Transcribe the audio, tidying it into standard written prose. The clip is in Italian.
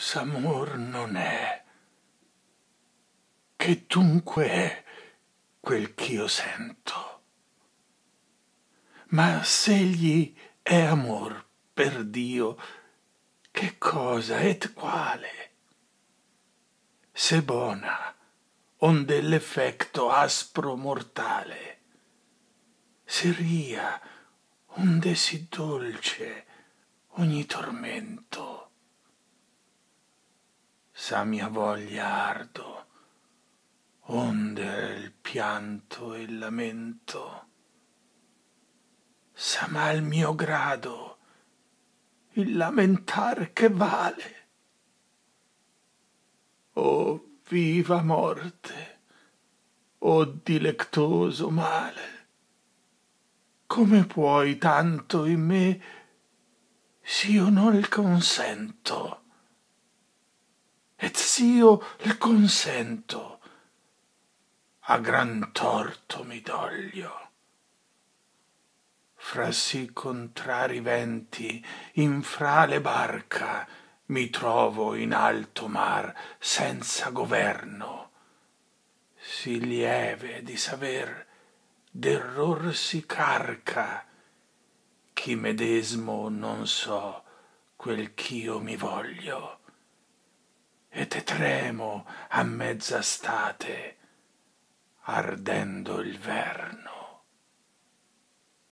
s'amor non è, che dunque è quel ch'io sento? Ma s'egli è amor, per Dio, che cosa et quale? Se bona, onde l'effecto aspro mortale, se ria, onde si dolce ogni tormento, sa mia voglia ardo, onde il pianto e il lamento, sa mal mio grado il lamentar che vale. O viva morte, o dilectoso male, come puoi tanto in me s'io non il consento? Et s'io il consento, a gran torto mi doglio. Fra sì contrari venti, in frale barca, mi trovo in alto mar senza governo, sì lieve di saver d'error si carca, ch'i medesmo non so quel ch'io mi voglio, et tremo a mezza state ardendo il verno.